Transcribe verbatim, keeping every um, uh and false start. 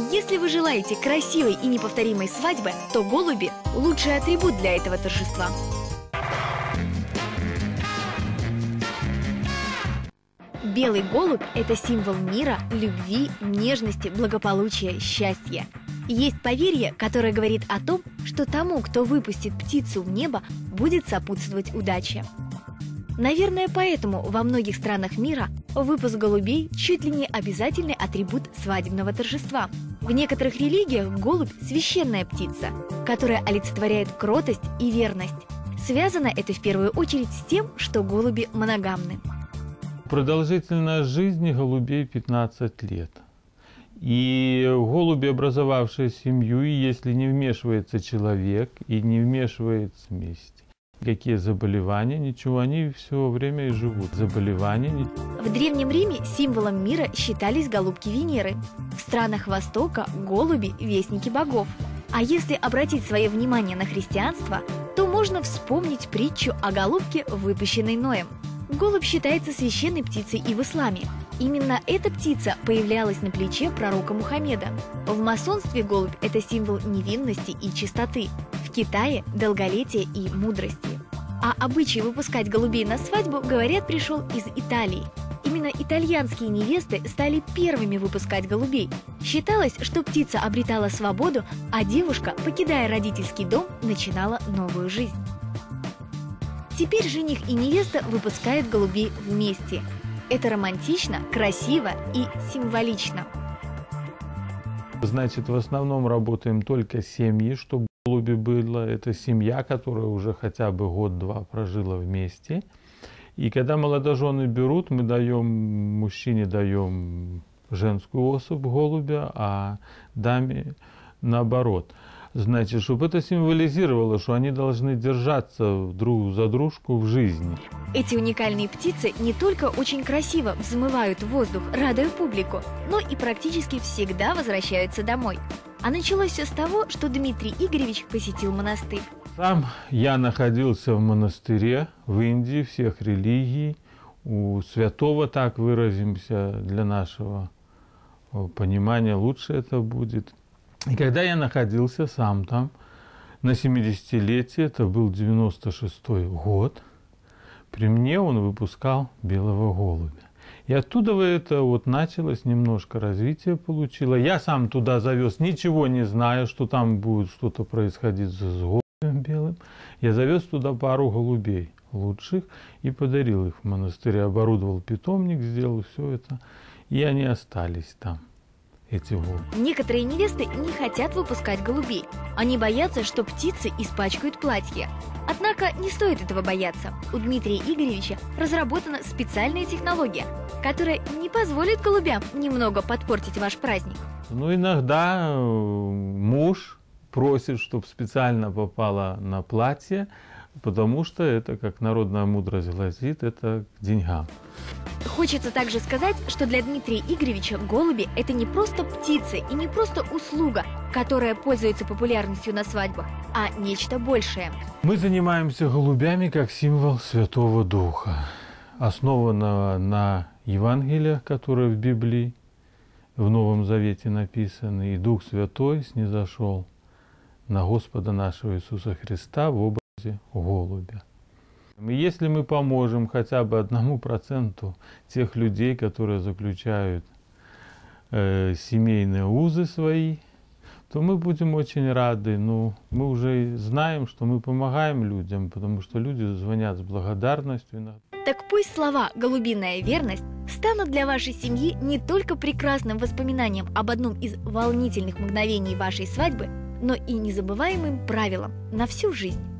Если вы желаете красивой и неповторимой свадьбы, то голуби – лучший атрибут для этого торжества. Белый голубь – это символ мира, любви, нежности, благополучия, счастья. Есть поверье, которое говорит о том, что тому, кто выпустит птицу в небо, будет сопутствовать удача. Наверное, поэтому во многих странах мира выпуск голубей чуть ли не обязательный атрибут свадебного торжества. В некоторых религиях голубь – священная птица, которая олицетворяет кротость и верность. Связано это в первую очередь с тем, что голуби моногамны. Продолжительность жизни голубей пятнадцать лет. И голуби, образовавшие семью, если не вмешивается человек и не вмешивается вместе, какие заболевания, ничего, они все время и живут. Заболевания. В Древнем Риме символом мира считались голубки Венеры. В странах Востока голуби – вестники богов. А если обратить свое внимание на христианство, то можно вспомнить притчу о голубке, выпущенной Ноем. Голубь считается священной птицей и в исламе. Именно эта птица появлялась на плече пророка Мухаммеда. В масонстве голубь – это символ невинности и чистоты. В Китае – долголетия и мудрости. А обычай выпускать голубей на свадьбу, говорят, пришел из Италии. Именно итальянские невесты стали первыми выпускать голубей. Считалось, что птица обретала свободу, а девушка, покидая родительский дом, начинала новую жизнь. Теперь жених и невеста выпускают голубей вместе. Это романтично, красиво и символично. Значит, в основном работаем только семьи, чтобы голуби было. Это семья, которая уже хотя бы год-два прожила вместе. И когда молодожены берут, мы даем, мужчине даем женскую особь голубя, а даме наоборот. Значит, чтобы это символизировало, что они должны держаться друг за дружку в жизни. Эти уникальные птицы не только очень красиво взмывают в воздух, радуя публику, но и практически всегда возвращаются домой. А началось все с того, что Дмитрий Игоревич посетил монастырь. Сам я находился в монастыре в Индии всех религий. У святого, так выразимся, для нашего понимания лучше это будет. И когда я находился сам там, на семидесятилетие, это был девяносто шестой год, при мне он выпускал белого голубя. И оттуда это вот началось, немножко развитие получило. Я сам туда завез, ничего не зная, что там будет что-то происходить с голубем белым. Я завез туда пару голубей лучших и подарил их в монастыре. Оборудовал питомник, сделал все это, и они остались там. Некоторые невесты не хотят выпускать голубей. Они боятся, что птицы испачкают платье. Однако не стоит этого бояться. У Дмитрия Игоревича разработана специальная технология, которая не позволит голубям немного подпортить ваш праздник. Ну, иногда муж просит, чтобы специально попало на платье, потому что это, как народная мудрость гласит, это к деньгам. Хочется также сказать, что для Дмитрия Игоревича голуби – это не просто птицы и не просто услуга, которая пользуется популярностью на свадьбах, а нечто большее. Мы занимаемся голубями как символ Святого Духа, основанного на Евангелиях, которые в Библии, в Новом Завете написаны, и Дух Святой снизошел на Господа нашего Иисуса Христа в образе голубя. И если мы поможем хотя бы одному проценту тех людей, которые заключают э, семейные узы свои, то мы будем очень рады. Ну, мы уже знаем, что мы помогаем людям, потому что люди звонят с благодарностью. Так пусть слова «голубиная верность» станут для вашей семьи не только прекрасным воспоминанием об одном из волнительных мгновений вашей свадьбы, но и незабываемым правилом на всю жизнь.